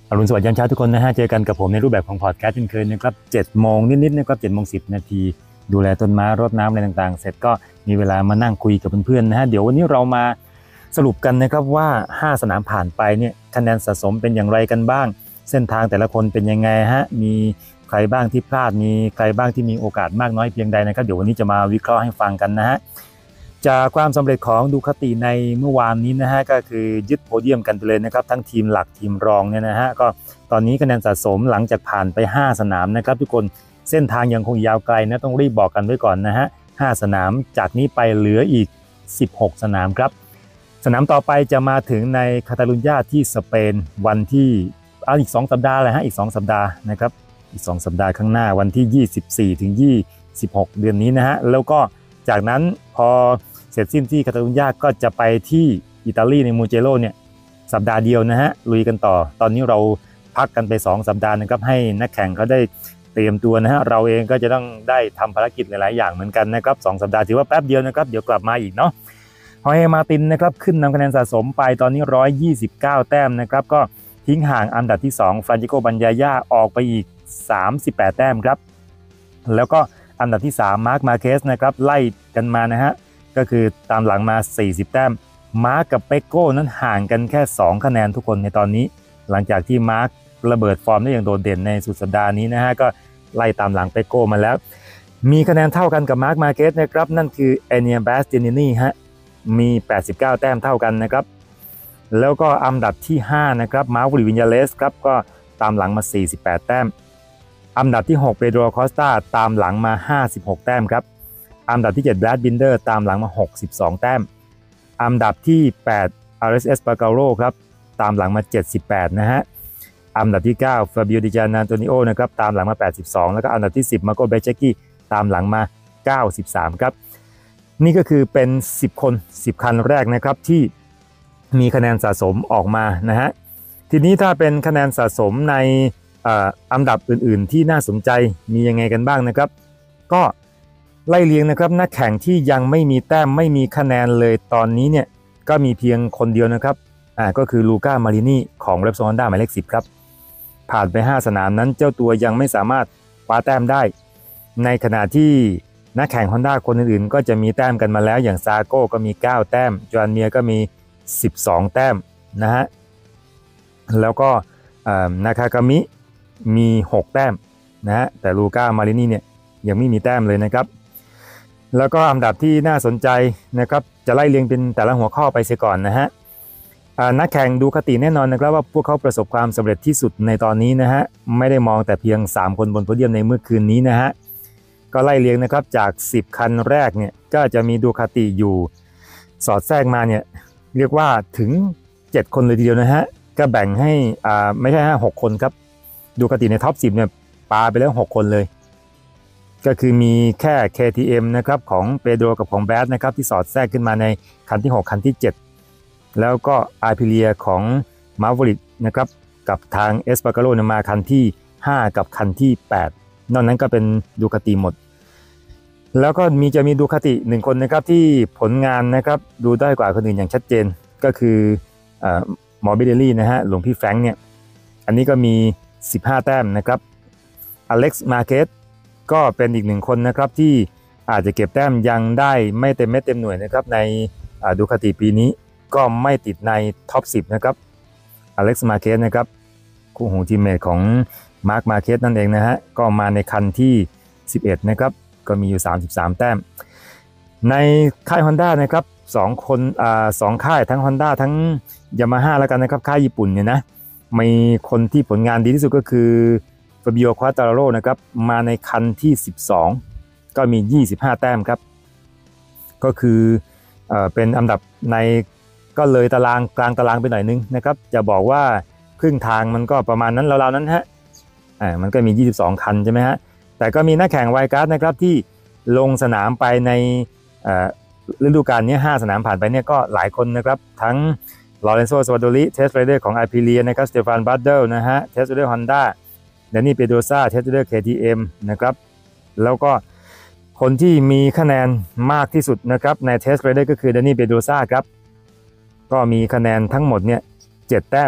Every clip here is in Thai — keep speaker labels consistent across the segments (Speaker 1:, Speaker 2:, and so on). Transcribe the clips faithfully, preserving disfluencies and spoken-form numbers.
Speaker 1: อรุณสวัสดิ์ยามเช้าทุกคนนะฮะเจอกันกับผมในรูปแบบของพอดแคสต์เช่นเคยนะครับเจ็ดโมงนิดๆนะครับเจ็ดโมงสิบนาทีดูแลต้นไม้รดน้ำอะไรต่างๆเสร็จก็มีเวลามานั่งคุยกับเพื่อนๆนะฮะเดี๋ยววันนี้เรามาสรุปกันนะครับว่าห้าสนามผ่านไปเนี่ยคะแนนสะสมเป็นอย่างไรกันบ้างเส้นทางแต่ละคนเป็นยังไงฮะมีใครบ้างที่พลาดมีใครบ้างที่มีโอกาสมากน้อยเพียงใดนะครับเดี๋ยววันนี้จะมาวิเคราะห์ให้ฟังกันนะฮะจากความสำเร็จของดูคาติในเมื่อวานนี้นะฮะก็คือยึดโพเดียมกันไปเลยนะครับทั้งทีมหลักทีมรองเนี่ยนะฮะก็ตอนนี้คะแนนสะสมหลังจากผ่านไปห้าสนามนะครับทุกคนเส้นทางยังคงยาวไกลนะต้องรีบบอกกันไว้ก่อนนะฮะห้าสนามจากนี้ไปเหลืออีกสิบหกสนามครับสนามต่อไปจะมาถึงในคาตาลุญญาที่สเปนวันที่เอาอีกสองสัปดาห์เลยฮะอีกสองสัปดาห์นะครับอีกสองสัปดาห์ข้างหน้าวันที่ยี่สิบสี่ถึงยี่สิบหกเดือนนี้นะฮะแล้วก็จากนั้นพอเสร็จสิ้นที่คาตาลุญญาก็จะไปที่อิตาลีในมูเจโรเนี่ยสัปดาห์เดียวนะฮะลุยกันต่อตอนนี้เราพักกันไปสองสัปดาห์นะครับให้นักแข่งเขาได้เตรียมตัวนะฮะเราเองก็จะต้องได้ทำภารกิจหลายๆอย่างเหมือนกันนะครับสองสัปดาห์ถือว่าแป๊บเดียวนะครับเดี๋ยวกลับมาอีกเนาะฮอร์เฮมาตินนะครับขึ้นนำคะแนนสะสมไปตอนนี้หนึ่งร้อยยี่สิบเก้าแต้มนะครับก็ทิ้งห่างอันดับที่สองฟรานซิโกบัญญาญ่าออกไปอีกสามสิบแปดแต้มครับแล้วก็อันดับที่สามมาร์คมาร์เคสนะครับไล่กันมานะฮะก็คือตามหลังมาสี่สิบแต้มมาร์คกับเปโก้นั้นห่างกันแค่สองคะแนนทุกคนในตอนนี้หลังจากที่มาร์คระเบิดฟอร์มได้อย่างโดดเด่นในสุดสัปดาห์นี้นะฮะก็ไล่ตามหลังเปโก้มาแล้วมีคะแนนเท่ากันกับมาร์คมาร์เคสนะครับนั่นคือเอเนียบาสตินินีฮะมีแปดสิบเก้าแต้มเท่ากันนะครับแล้วก็อันดับที่ห้านะครับมาร์ควิวินยาเลสครับก็ตามหลังมาสี่สิบแปดแต้มอันดับที่หกเปโดรคอสตาตามหลังมาห้าสิบหกแต้มครับอันดับที่เจ็ดแบรดบินเดอร์ตามหลังมาหกสิบสองแต้มอันดับที่แปด อาร์ เอส เอส Espargaro ครับตามหลังมาเจ็ดสิบแปดนะฮะอันดับที่เก้า Fabio Di Giannantonio นะครับตามหลังมาแปดสิบสองแล้วก็อันดับที่สิบ Marco Bezzecchi ตามหลังมาเก้าสิบสามครับนี่ก็คือเป็นสิบคนสิบคันแรกนะครับที่มีคะแนนสะสมออกมานะฮะทีนี้ถ้าเป็นคะแนนสะสมในอันดับอื่นๆที่น่าสนใจมียังไงกันบ้างนะครับก็ไล่เรียงนะครับนักแข่งที่ยังไม่มีแต้มไม่มีคะแนนเลยตอนนี้เนี่ยก็มีเพียงคนเดียวนะครับอ่าก็คือลูก้ามารินีของเรปโซนด้าหมายเลขสิบครับผ่านไปห้าสนามนั้นเจ้าตัวยังไม่สามารถคว้าแต้มได้ในขณะที่นักแข่ง Honda คนอื่นๆก็จะมีแต้มกันมาแล้วอย่างซาโก้ก็มีเก้าแต้มจอห์นเมียก็มีสิบสองแต้มนะฮะแล้วก็นาคากามิมีหกแต้มนะฮะแต่ลูก้ามารินีเนี่ยยังไม่มีแต้มเลยนะครับแล้วก็อันดับที่น่าสนใจนะครับจะไล่เรียงเป็นแต่ละหัวข้อไปเสียก่อนนะฮะนักแข่งดูคติแน่นอนนะครับว่าพวกเขาประสบความสำเร็จที่สุดในตอนนี้นะฮะไม่ได้มองแต่เพียงสามคนบนโพเดียมในเมื่อคืนนี้นะฮะก็ไล่เรียงนะครับจากสิบคันแรกเนี่ยก็จะมีดูคติอยู่สอดแทรกมาเนี่ยเรียกว่าถึงเจ็ดคนเลยทีเดียวนะฮะก็แบ่งให้อ่าไม่ใช่ห้า หกคนครับดูคติในท็อปสิบเนี่ยปาไปแล้วหกคนเลยก็คือมีแค่ เค ที เอ็ม นะครับของเปโดรกับของแบดนะครับที่สอดแทรกขึ้นมาในคันที่หกคันที่เจ็ดแล้วก็อาร์พิเลียของมาร์วอริกนะครับกับทางเอสปาร์กาโลมาคันที่ห้ากับคันที่แปดนอกนั้นก็เป็นดูคติหมดแล้วก็มีจะมีดูคติหนึ่งคนนะครับที่ผลงานนะครับดูได้กว่าคนอื่นอย่างชัดเจนก็คือหมอเบเดลี่นะฮะหลวงพี่แฟรงค์เนี่ยอันนี้ก็มีสิบห้าแต้มนะครับอเล็กซ์มาร์เคสก็เป็นอีกหนึ่งคนนะครับที่อาจจะเก็บแต้มยังได้ไม่เต็มเม็ดเต็มหน่วยนะครับในดูคาติปีนี้ก็ไม่ติดในท็อปสิบนะครับอเล็กซ์มาร์เคสนะครับคู่หูทีมเมทของมาร์คมาร์เคสนั่นเองนะฮะก็มาในคันที่สิบเอ็ดนะครับก็มีอยู่สามสิบสามแต้มในค่าย Honda นะครับสองคนอ่าสองค่ายทั้ง Honda ทั้ง Yamaha แล้วกันนะครับค่ายญี่ปุ่นเนี่ยนะมีคนที่ผลงานดีที่สุดก็คือฟาบิโอ ควาตาโรนะครับมาในคันที่สิบสองก็มียี่สิบห้าแต้มครับก็คือเอ่อเป็นอันดับในก็เลยตารางกลางตารางไปหน่อยนึงนะครับจะบอกว่าครึ่งทางมันก็ประมาณนั้นราวๆนั้นฮะอ่ามันก็มียี่สิบสองคันใช่ไหมฮะแต่ก็มีนักแข่งไวการ์ดนะครับที่ลงสนามไปในฤดูกาลนี้ห้าสนามผ่านไปเนี่ยก็หลายคนนะครับทั้งลอเรนโซ สวาโดริเทสไรเดอร์ของอาร์พิเลียนะครับสเตฟานบัตเดิลนะฮะเทสไรเดอร์ฮอนด้าเดนนี่เปโดซ่าเทสไรเดอร์ เค ที เอ็ม นะครับแล้วก็คนที่มีคะแนนมากที่สุดนะครับในเทสไรเดอร์ก็คือเดนนี่เปโดซ่าครับก็มีคะแนนทั้งหมดเนี่ยเจ็ดแต้ม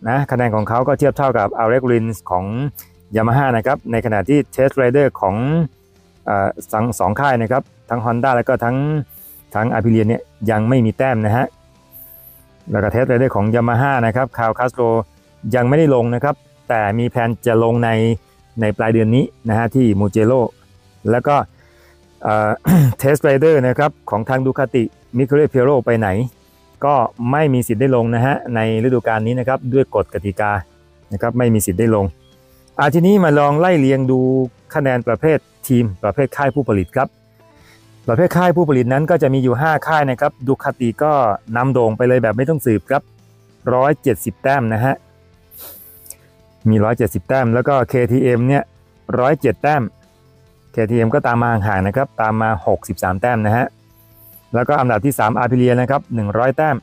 Speaker 1: นะคะแนนของเขาก็เทียบเท่ากับ Alex Rins ของ Yamaha นะครับในขณะที่ Test Rider ของสองสองค่ายนะครับทั้ง Honda แล้วก็ทั้งทั้ง Aprilia เนี่ยยังไม่มีแต้มนะฮะแล้วก็ Test Rider ของ Yamaha นะครับคาร์ล คาสโตรยังไม่ได้ลงนะครับแต่มีแผนจะลงในในปลายเดือนนี้นะฮะที่มูเจโรแล้วก็เอ่อ Test Rider นะครับของทางดูคาติมิเคเล เพียโรไปไหนก็ไม่มีสิทธิ์ได้ลงนะฮะในฤดูกาลนี้นะครับด้วยกฎกติกานะครับไม่มีสิทธิ์ได้ลงอาทีนี้มาลองไล่เรียงดูคะแนนประเภททีมประเภทค่ายผู้ผลิตครับประเภทค่ายผู้ผลิตนั้นก็จะมีอยู่ห้าค่ายนะครับดูคาติก็นำโด่งไปเลยแบบไม่ต้องสืบครับหนึ่งร้อยเจ็ดสิบแต้มนะฮะมีหนึ่งร้อยเจ็ดสิบแต้มแล้วก็ เค ที เอ็ม เนี่ยหนึ่งร้อยเจ็ดแต้ม เค ที เอ็ม ก็ตามมาห่างๆนะครับตามมาหกสิบสามแต้มนะฮะแล้วก็อันดับที่สาม Aprilia นะครับหนึ่งร้อยแต้ม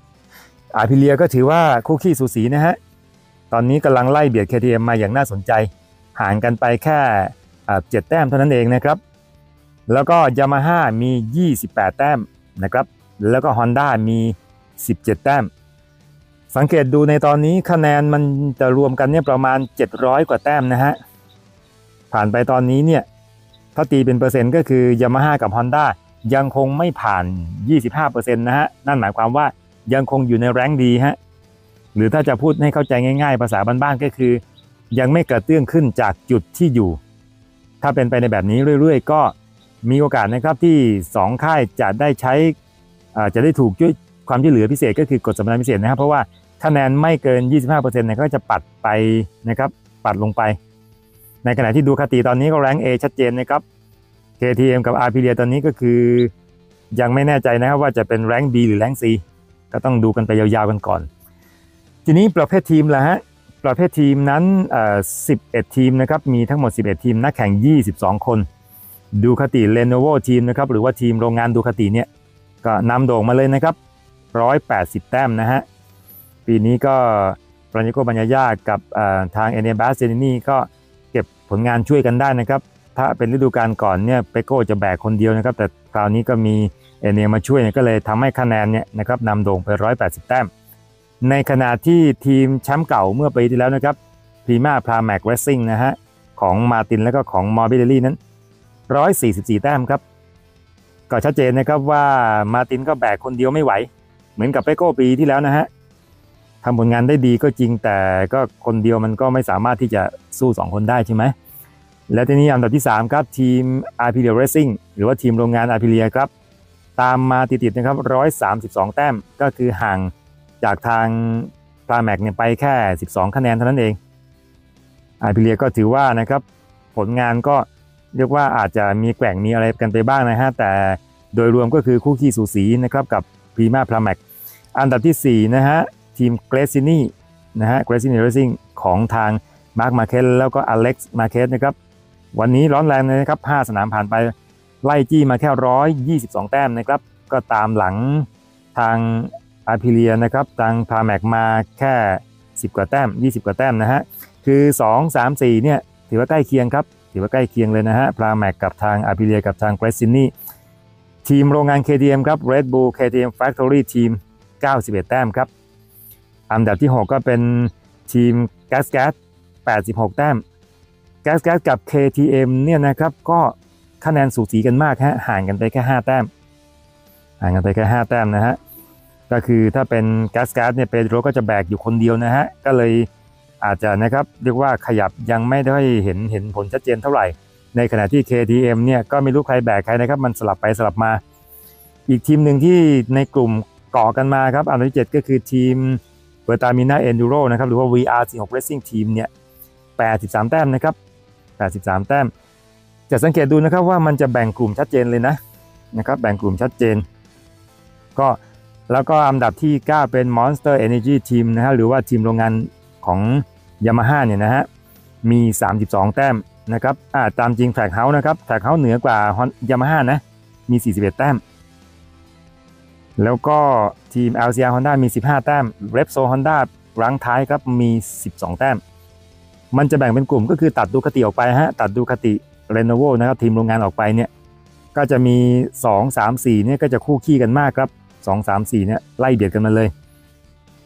Speaker 1: Aprilia ก็ถือว่าคู่ขี้สูสีนะฮะตอนนี้กำลังไล่เบียด เค ที เอ็ม มาอย่างน่าสนใจห่างกันไปแค่เจ็ดแต้มเท่านั้นเองนะครับแล้วก็ Yamaha มียี่สิบแปดแต้มนะครับแล้วก็ Honda มีสิบเจ็ดแต้มสังเกตดูในตอนนี้คะแนนมันจะรวมกันเนี่ยประมาณเจ็ดร้อยกว่าแต้มนะฮะผ่านไปตอนนี้เนี่ยถ้าตีเป็นเปอร์เซ็นต์ก็คือ Yamaha กับ Honda ยังคงไม่ผ่าน ยี่สิบห้าเปอร์เซ็นต์ นะฮะนั่นหมายความว่ายังคงอยู่ในแรงค์ดีฮะหรือถ้าจะพูดให้เข้าใจง่ายๆภาษาบ้านๆก็คือยังไม่กระเตื้องขึ้นจากจุดที่อยู่ถ้าเป็นไปในแบบนี้เรื่อยๆก็มีโอกาสนะครับที่สองค่ายจะได้ใช้จะได้ถูกช่วยความช่วยเหลือพิเศษก็คือกฎสัมปทานพิเศษนะครับเพราะว่าคะแนนไม่เกิน ยี่สิบห้าเปอร์เซ็นต์ เนี่ยก็จะปัดไปนะครับปัดลงไปในขณะที่ดูคาติตอนนี้ก็แรงค์ A ชัดเจนนะครับ เค ที เอ็ม กับ Aprilia ตอนนี้ก็คือยังไม่แน่ใจนะครับว่าจะเป็นแรงค์ B หรือแรงค์ C ก็ต้องดูกันไปยาวๆกันก่อนทีนี้ประเภททีมล่ะฮะประเภททีมนั้นสิบเอ็ดทีมนะครับมีทั้งหมดสิบเอ็ดทีมนักแข่งยี่สิบสองคนดูคาติ Lenovo ทีมนะครับหรือว่าทีมโรงงานดูคาติเนี่ยก็นำโด่งมาเลยนะครับหนึ่งร้อยแปดสิบแต้มนะฮะปีนี้ก็ฟรานเชโก บัญญากับทางเอเนบาสเซนินีก็เก็บผลงานช่วยกันได้นะครับถ้าเป็นฤดูกาลก่อนเนี่ยเปโก้จะแบกคนเดียวนะครับแต่คราวนี้ก็มีเอเนมาช่วยก็เลยทำให้คะแนนเนี่ยนะครับนำโด่งไปหนึ่งร้อยแปดสิบแต้มในขณะที่ทีมแชมป์เก่าเมื่อปีที่แล้วนะครับพรีมาพราแม็กเรซซิ่งนะฮะของมาตินแล้วก็ของมอร์บิเดลี่นั้นหนึ่งร้อยสี่สิบสี่แต้มครับก็ชัดเจนนะครับว่ามาตินก็แบกคนเดียวไม่ไหวเหมือนกับเปโก้ปีที่แล้วนะฮะทำผลงานได้ดีก็จริงแต่ก็คนเดียวมันก็ไม่สามารถที่จะสู้สองคนได้ใช่ไหมและทีนี้อันดับที่สามครับทีม Aprilia Racing หรือว่าทีมโรงงาน Aprilia ครับตามมาติดๆนะครับหนึ่งร้อยสามสิบสองแต้มก็คือห่างจากทางพราแม็กเนี่ยไปแค่สิบสองคะแนนเท่านั้นเอง Aprilia ก็ถือว่านะครับผลงานก็เรียกว่าอาจจะมีแกว่งมีอะไรกันไปบ้างนะฮะแต่โดยรวมก็คือคู่ขี้สูสีนะครับกับพรีมาพราแม็กอันดับที่สี่นะฮะทีมเกรซินีนะฮะเกรซินีเรซิ่งของทางมาร์คมาร์เคสแล้วก็อเล็กซ์มาร์เคสนะครับวันนี้ร้อนแรงเลยนะครับห้าสนามผ่านไปไล่จี้มาแค่หนึ่งร้อยยี่สิบสองแต้มนะครับก็ตามหลังทางApriliaนะครับทางพราแม็กมาแค่สิบกว่าแต้มยี่สิบกว่าแต้มนะฮะคือสอง สาม สี่เนี่ยถือว่าใกล้เคียงครับถือว่าใกล้เคียงเลยนะฮะพราแม็กกับทางApriliaกับทางเกรซินีทีมโรงงาน เค ที เอ็ม ครับ Red Bull เค ที เอ็ม Factory ทีมเก้าสิบเอ็ดแต้มครับอันดับที่หกก็เป็นทีม Gas Gas แปดสิบหกแต้ม Gas Gas กับ เค ที เอ็ม เนี่ยนะครับก็คะแนนสูสีกันมากฮะห่างกันไปแค่ห้าแต้มห่างกันไปแค่ห้าแต้มนะฮะก็คือถ้าเป็น Gas Gas เนี่ยเปโดรก็จะแบกอยู่คนเดียวนะฮะก็เลยอาจจะนะครับเรียกว่าขยับยังไม่ได้เห็นเห็นผลชัดเจนเท่าไหร่ในขณะที่ เค ที เอ็ม เนี่ยก็ไม่รู้ใครแบกใครนะครับมันสลับไปสลับมาอีกทีมหนึ่งที่ในกลุ่มก่อกันมาครับอันดับที่เจ็ดก็คือทีมเวอร์ตามิน่าเอนดูโรนะครับหรือว่า วี อาร์ สี่สิบหก Racing Team เนี่ยแปดสิบสามแต้มนะครับแปดสิบสามแต้มจะสังเกตดูนะครับว่ามันจะแบ่งกลุ่มชัดเจนเลยนะนะครับแบ่งกลุ่มชัดเจนก็แล้วก็อันดับที่เก้าเป็น Monster Energy Team นะฮะหรือว่าทีมโรงงานของ Yamaha เนี่ยนะฮะมีสามสิบสองแต้มนะครับอ่าตามจริง Trackhouse นะครับ Trackhouse เหนือกว่า Yamaha นะมีสี่สิบเอ็ดแต้มแล้วก็ทีม แอล ซี อาร์ Honda มีสิบห้าแต้ม Repsol Honda รั้งท้ายครับมีสิบสองแต้มมันจะแบ่งเป็นกลุ่มก็คือตัดดูคาติออกไปฮะตัดดูคาติ Lenovo นะครับทีมโรงงานออกไปเนี่ยก็จะมีสอง สาม สี่เนี่ยก็จะคู่ขี้กันมากครับสอง สาม สี่เนี่ยไล่เบียดกันมาเลย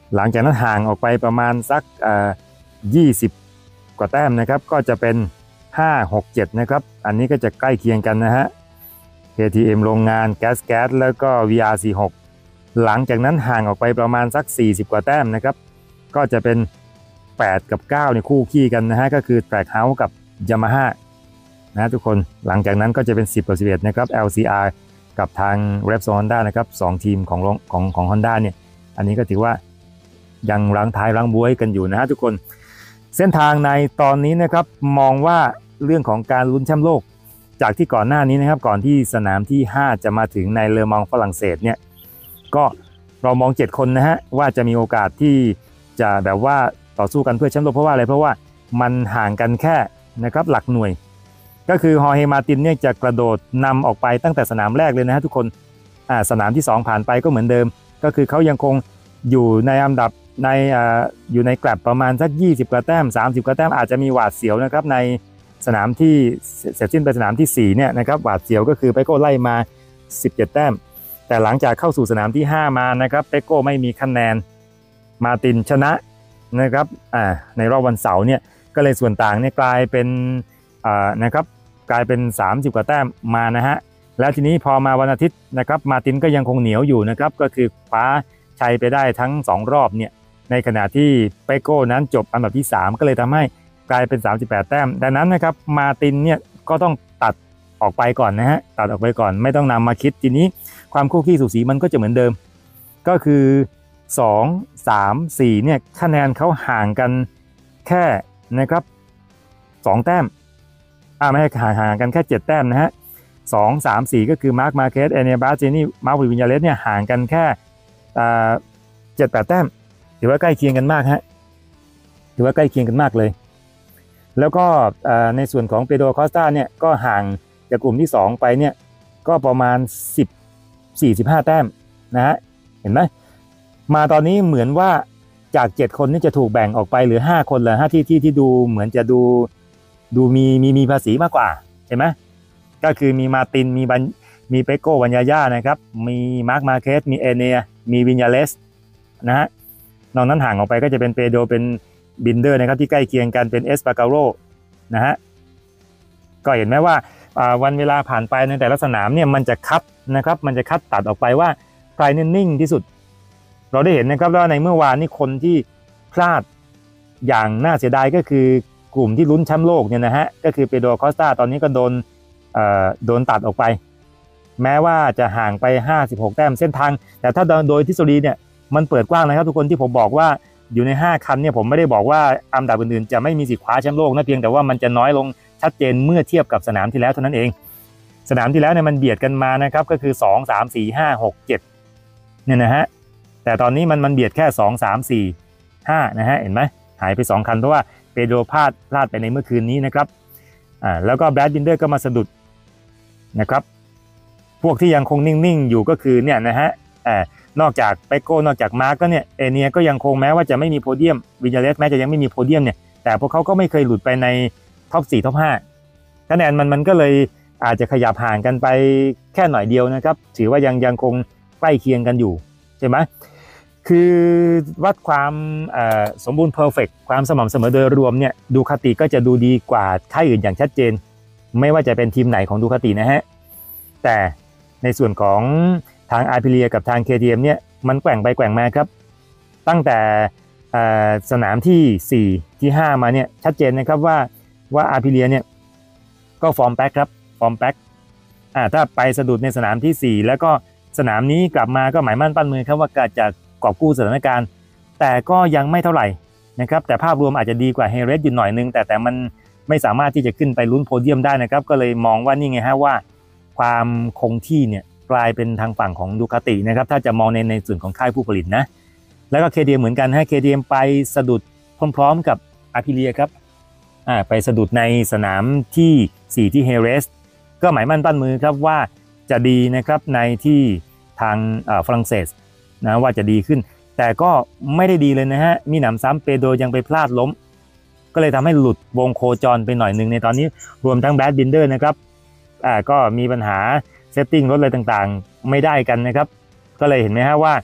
Speaker 1: หลังจากนั้นห่างออกไปประมาณสักยี่สิบกว่าแต้มนะครับก็จะเป็นห้า หก เจ็ดนะครับอันนี้ก็จะใกล้เคียงกันนะฮะ เค ที เอ็ม โรงงานแก๊สแก๊สแล้วก็ วี อาร์ สี่สิบหก หลังจากนั้นห่างออกไปประมาณสักสี่สิบกว่าแต้มนะครับก็จะเป็นแปดกับเก้าในคู่ขี้กันนะฮะก็คือ Trackhouse กับ Yamaha นะทุกคนหลังจากนั้นก็จะเป็นสิบกับสิบเอ็ดนะครับ แอล ซี อาร์ กับทาง Repsol Honda นะครับสองทีมของของของ Honda เนี่ยอันนี้ก็ถือว่ายังรั้งท้ายรั้งบ้วยกันอยู่นะฮะทุกคนเส้นทางในตอนนี้นะครับมองว่าเรื่องของการลุ้นแชมป์โลกจากที่ก่อนหน้านี้นะครับก่อนที่สนามที่ห้าจะมาถึงในเลอมองฝรั่งเศสเนี่ยก็เรามองเจ็ดคนนะฮะว่าจะมีโอกาสที่จะแบบว่าต่อสู้กันเพื่อแชมป์โลกเพราะว่าอะไรเพราะว่ามันห่างกันแค่นะครับหลักหน่วยก็คือฮอร์เฮมาตินเนี่ยจะกระโดดนำออกไปตั้งแต่สนามแรกเลยนะฮะทุกคนอ่าสนามที่สองผ่านไปก็เหมือนเดิมก็คือเขายังคงอยู่ในอันดับในอ่าอยู่ในแกลบประมาณสักยี่สิบกว่าแต้มสามสิบกว่าแต้มอาจจะมีหวาดเสียวนะครับในสนามที่เสร็จสิ้นไปสนามที่สี่เนี่ยนะครับหวาดเสียวก็คือเปโก้ไล่มาสิบเจ็ดแต้มแต่หลังจากเข้าสู่สนามที่ห้ามานะครับเปโก้ไม่มีคะแนนมาตินชนะนะครับอ่าในรอบวันเสาร์เนี่ยก็เลยส่วนต่างเนี่ยกลายเป็นอ่านะครับกลายเป็นสามสิบกว่าแต้มมานะฮะแล้วทีนี้พอมาวันอาทิตย์นะครับมาตินก็ยังคงเหนียวอยู่นะครับก็คือคว้าชัยไปได้ทั้งสองรอบเนี่ยในขณะที่เปโก้นั้นจบอันดับที่สามก็เลยทำให้กลายเป็นสามสิบแปดแต้มดังนั้นนะครับมาตินเนี่ยก็ต้องตัดออกไปก่อนนะฮะตัดออกไปก่อนไม่ต้องนำมาคิดทีนี้ความคู่ขี้สูสีมันก็จะเหมือนเดิมก็คือสอง สาม สี่เนี่ยคะแนนเขาห่างกันแค่นะครับสองแต้มอ่าไม่ใช่ห่างห่างกันแค่เจ็ดแต้มนะฮะสอง สาม สี่ก็คือมาร์คมาร์เคสเอเนียบาเจนี่มาร์ควินยาเลสเนี่ยห่างกันแค่อ่าเจ็ด แปดแต้มถือว่าใกล้เคียงกันมากฮะถือว่าใกล้เคียงกันมากเลยแล้วก็ในส่วนของเปโดรคอสตาเนี่ยก็ห่างจากกลุ่มที่สองไปเนี่ยก็ประมาณสิบ สี่สิบห้าแต้มนะฮะเห็นไหมมาตอนนี้เหมือนว่าจากเจ็ดคนนี่จะถูกแบ่งออกไปเหลือห้าคนเลยฮะที่ที่ที่ดูเหมือนจะดูดูมีมีมีภาษีมากกว่าใช่ไหมก็คือมีมาตินมีบันมีเปโก้วัญญาญานะครับมีมาร์คมาร์เคสมีเอเนียมีวินยาเลสนะฮะนอกนั้นห่างออกไปก็จะเป็นเปโดรเป็นบินเดอร์นะครับที่ใกล้เคียงกันเป็นเอสปาการโรนะฮะก็เห็นไหมว่าวันเวลาผ่านไปในแต่ละสนามเนี่ยมันจะคัดนะครับมันจะคัดตัดออกไปว่าใครนิ่งที่สุดเราได้เห็นนะครับว่าในเมื่อวานนี้คนที่พลาดอย่างน่าเสียดายก็คือกลุ่มที่ลุ้นแชมป์โลกเนี่ยนะฮะก็คือเปโดรคอสตาตอนนี้ก็โดนโดนตัดออกไปแม้ว่าจะห่างไปห้าสิบหกแต้มเส้นทางแต่ถ้าโดยทฤษฎีเนี่ยมันเปิดกว้างนะครับทุกคนที่ผมบอกว่าอยู่ในห้าคันเนี่ยผมไม่ได้บอกว่าอันดับอื่นๆจะไม่มีสิทธิ์คว้าแชมป์โลกนะเพียงแต่ว่ามันจะน้อยลงชัดเจนเมื่อเทียบกับสนามที่แล้วเท่านั้นเองสนามที่แล้วเนี่ยมันเบียดกันมานะครับก็คือสอง สาม สี่ ห้า หก เจ็ดเนี่ยนะฮะแต่ตอนนี้มันมันเบียดแค่สอง สาม สี่ ห้านะฮะเห็นไหมหายไปสองคันเพราะว่าเปโดรพลาดพลาดไปในเมื่อคืนนี้นะครับอ่าแล้วก็แบรดบินเดอร์ก็มาสะดุดนะครับพวกที่ยังคงนิ่งๆอยู่ก็คือเนี่ยนะฮะอ่านอกจากเปโก้นอกจากมาร์กก็เนี่ยเอเนียก็ยังคงแม้ว่าจะไม่มีโพเดียมวินยาเลสแม้จะยังไม่มีโพเดียมเนี่ยแต่พวกเขาก็ไม่เคยหลุดไปในท็อปสี่ท็อปห้าคะแนนมันมันก็เลยอาจจะขยับห่างกันไปแค่หน่อยเดียวนะครับถือว่ายังยังคงใกล้เคียงกันอยู่ใช่ไหมคือวัดความสมบูรณ์เพอร์เฟกต์ความสม่ำเสมอโดยรวมเนี่ยดูคาติก็จะดูดีกว่าค่ายอื่นอย่างชัดเจนไม่ว่าจะเป็นทีมไหนของดูคาตินะฮะแต่ในส่วนของทางอาร์พิเลียกับทาง เค ที เอ็ม เนี่ยมันแกว่งไปแกว่งมาครับตั้งแต่สนามที่สี่ที่ห้ามาเนี่ยชัดเจนนะครับว่าว่าอาร์พิเลียเนี่ยก็ฟอร์มแป๊กครับฟอร์มแป๊กอ่าถ้าไปสะดุดในสนามที่สี่แล้วก็สนามนี้กลับมาก็หมายมั่นปั้นมือครับว่าจะกอบกู้สถานการณ์แต่ก็ยังไม่เท่าไหร่นะครับแต่ภาพรวมอาจจะดีกว่าเฮเรสอยู่หน่อยนึงแต่แต่มันไม่สามารถที่จะขึ้นไปลุ้นโพเดียมได้นะครับก็เลยมองว่านี่ไงฮะว่าความคงที่เนี่ยกลายเป็นทางฝั่งของดูคาตินะครับถ้าจะมองในในส่วนของค่ายผู้ผลิตนะแล้วก็ เค ที เอ็ม เหมือนกันให้ เค ที เอ็ม ไปสะดุดพร้อมๆกับอาร์พิเลียครับอ่าไปสะดุดในสนามที่สี่ที่เฮเรสก็หมายมั่นปั้นมือครับว่าจะดีนะครับในที่ทางฝรั่งเศสนะว่าจะดีขึ้นแต่ก็ไม่ได้ดีเลยนะฮะมีหนำซ้ำเปโดรยังไปพลาดล้มก็เลยทำให้หลุดวงโคจรไปหน่อยนึงในตอนนี้รวมทั้งแบดบินเดอร์นะครับอ่าก็มีปัญหาเซตติ้งรถอะไรต่างๆไม่ได้กันนะครับก็เลยเห็นไหมฮะว่า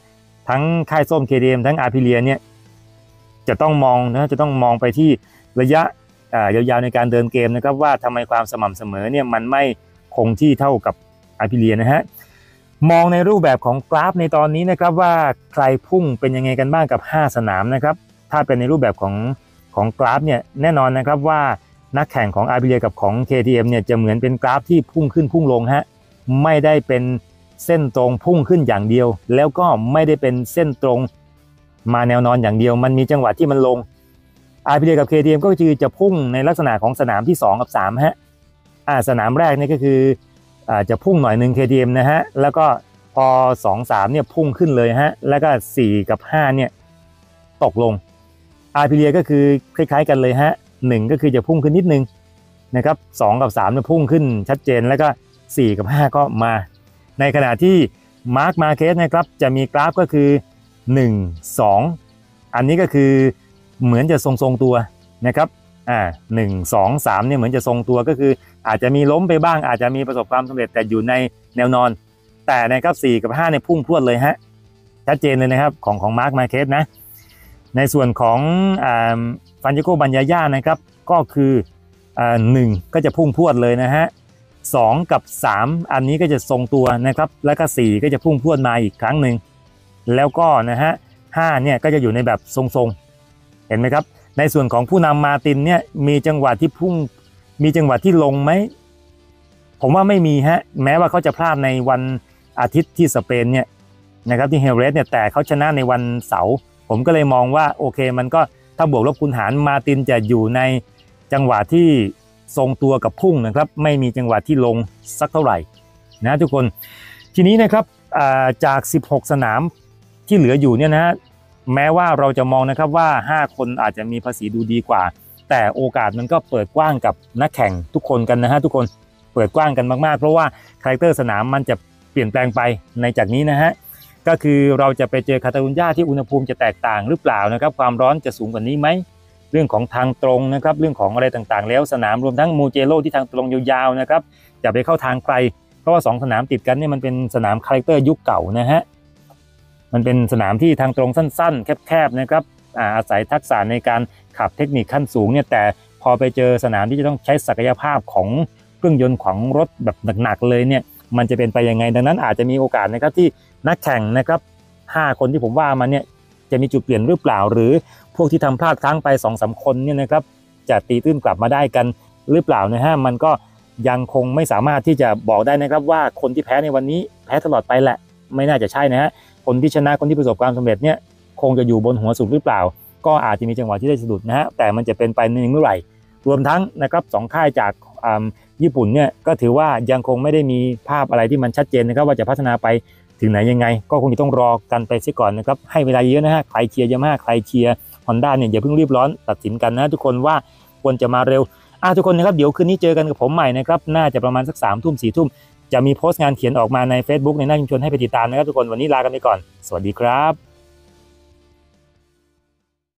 Speaker 1: ทั้งค่ายส้ม เค ที เอ็ม ทั้ง Aprilia เนี่ยจะต้องมองนะจะต้องมองไปที่ระยะยาวๆในการเดินเกมนะครับว่าทำไมความสม่ำเสมอเนี่ยมันไม่คงที่เท่ากับ Aprilia นะฮะมองในรูปแบบของกราฟในตอนนี้นะครับว่าใครพุ่งเป็นยังไงกันบ้างกับห้าสนามนะครับถ้าเป็นในรูปแบบของของกราฟเนี่ยแน่นอนนะครับว่านักแข่งของ Aprilia กับของ เค ที เอ็ม เนี่ยจะเหมือนเป็นกราฟที่พุ่งขึ้นพุ่งลงฮะไม่ได้เป็นเส้นตรงพุ่งขึ้นอย่างเดียวแล้วก็ไม่ได้เป็นเส้นตรงมาแนวนอนอย่างเดียวมันมีจังหวะที่มันลง Aprilia กับ เค ที เอ็ม ก็คือจะพุ่งในลักษณะของสนามที่สองกับสามฮะอ่าสนามแรกนี่ก็คืออ่าจะพุ่งหน่อยนึง เค ที เอ็ม นะฮะแล้วก็พอสอง สามเนี่ยพุ่งขึ้นเลยฮะแล้วก็สี่กับห้าเนี่ยตกลง Aprilia ก็คือคล้ายๆกันเลยฮะหนึ่งก็คือจะพุ่งขึ้นนิดนึงนะครับสองกับสามเนี่ยพุ่งขึ้นชัดเจนแล้วก็สี่กับห้าก็มาในขณะที่ Marc Marquez นะครับจะมีกราฟก็คือหนึ่ง สองอันนี้ก็คือเหมือนจะทรงๆตัวนะครับอ่าหนึ่ง สอง สามเนี่ยเหมือนจะทรงตัวก็คืออาจจะมีล้มไปบ้างอาจจะมีประสบความสำเร็จแต่อยู่ในแนวนอนแต่นะครับสี่กับห้าเนี่ยพุ่งพรวดเลยฮะชัดเจนเลยนะครับของของ Marc Marquez นะในส่วนของอ่าฟันเจโกบัญญาย่านะครับก็คืออ่าหนึ่งก็จะพุ่งพรวดเลยนะฮะสองกับสามอันนี้ก็จะทรงตัวนะครับแล้วก็สี่ก็จะพุ่งพรวดมาอีกครั้งหนึ่งแล้วก็นะฮะห้าเนี่ยก็จะอยู่ในแบบทรงๆเห็นไหมครับในส่วนของผู้นำมาตินเนี่ยมีจังหวะที่พุ่งมีจังหวะที่ลงไหมผมว่าไม่มีฮะแม้ว่าเขาจะพลาดในวันอาทิตย์ที่สเปนเนี่ยนะครับที่เฮเรสเนี่ยแต่เขาชนะในวันเสาร์ผมก็เลยมองว่าโอเคมันก็ถ้าบวกลบคูณหารมาตินจะอยู่ในจังหวะที่ทรงตัวกับพุ่งนะครับไม่มีจังหวะที่ลงสักเท่าไหร่นะทุกคนทีนี้นะครับจากสิบหกสนามที่เหลืออยู่เนี่ยนะฮะแม้ว่าเราจะมองนะครับว่าห้าคนอาจจะมีภาษีดูดีกว่าแต่โอกาสมันก็เปิดกว้างกับนักแข่งทุกคนกันนะฮะทุกคนเปิดกว้างกันมากๆเพราะว่าคาแรคเตอร์สนามมันจะเปลี่ยนแปลงไปในจากนี้นะฮะก็คือเราจะไปเจอคาตาลุญญาที่อุณหภูมิจะแตกต่างหรือเปล่านะครับความร้อนจะสูงกว่านี้ไหมเรื่องของทางตรงนะครับเรื่องของอะไรต่างๆแล้วสนามรวมทั้งมูเจโร่ที่ทางตรงยาวๆนะครับจะไปเข้าทางไกลเพราะว่าสองสนามติดกันเนี่ยมันเป็นสนามคาแรคเตอร์ยุคเก่านะฮะมันเป็นสนามที่ทางตรงสั้นๆแคบๆนะครับอาศัยทักษะในการขับเทคนิคขั้นสูงเนี่ยแต่พอไปเจอสนามที่จะต้องใช้ศักยภาพของเครื่องยนต์ของรถแบบหนักๆเลยเนี่ยมันจะเป็นไปยังไงดังนั้นอาจจะมีโอกาสนะครับที่นักแข่งนะครับห้าคนที่ผมว่ามาเนี่ยจะมีจุดเปลี่ยนหรือเปล่าหรือพวกที่ทำพลาดครั้งไป สองสาม คนเนี่ยนะครับจะตีตื้นกลับมาได้กันหรือเปล่านะฮะมันก็ยังคงไม่สามารถที่จะบอกได้นะครับว่าคนที่แพ้ในวันนี้แพ้ตลอดไปแหละไม่น่าจะใช่นะฮะคนที่ชนะคนที่ประสบความสำเร็จเนี่ยคงจะอยู่บนหัวสุดหรือเปล่าก็อาจจะมีจังหวะที่ได้สะดุดนะฮะแต่มันจะเป็นไปในเมื่อไหร่รวมทั้งนะครับสองค่ายจากญี่ปุ่นเนี่ยก็ถือว่ายังคงไม่ได้มีภาพอะไรที่มันชัดเจนนะครับว่าจะพัฒนาไปถึงไหนยังไงก็คงจะต้องรอกันไปเสียก่อนนะครับให้เวลาเยอะนะฮะใครเชียร์ยามาฮ่าใครเชียร์ฮอนด้าเนี่ยอย่าเพิ่งรีบร้อนตัดสินกันนะทุกคนว่าควรจะมาเร็วอ่ะทุกคนนะครับเดี๋ยวคืนนี้เจอกันกับผมใหม่นะครับน่าจะประมาณสักสามทุ่มสี่ทุ่มจะมีโพสต์งานเขียนออกมาใน Facebook ในหน้าชุมชนให้ไปติดตามนะครับทุกคนวันนี้ลากันไปก่อนสวัสดีครับ